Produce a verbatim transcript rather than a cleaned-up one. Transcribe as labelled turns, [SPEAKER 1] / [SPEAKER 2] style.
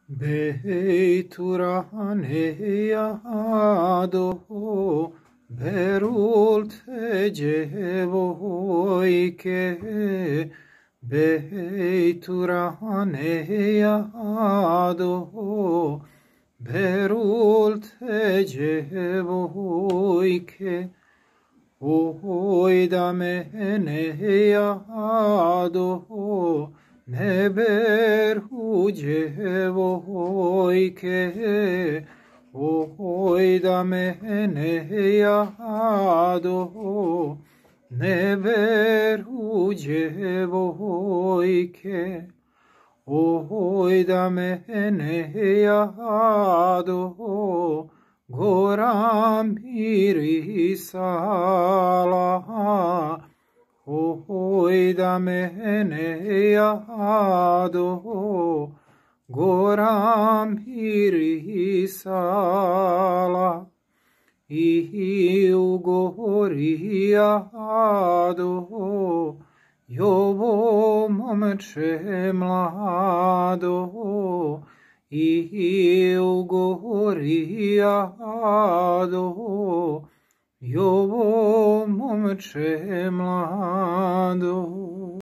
[SPEAKER 1] Beiturane berulte jevoike Beiturane berulte jevoike Oida meneado neber hujevoike Oida meneado neber hujevoike Oida meneado Goram irisala, oida meneado, goram irisala, iu goriado, jovo momče mlado, iu goriado, jovo momče mlado.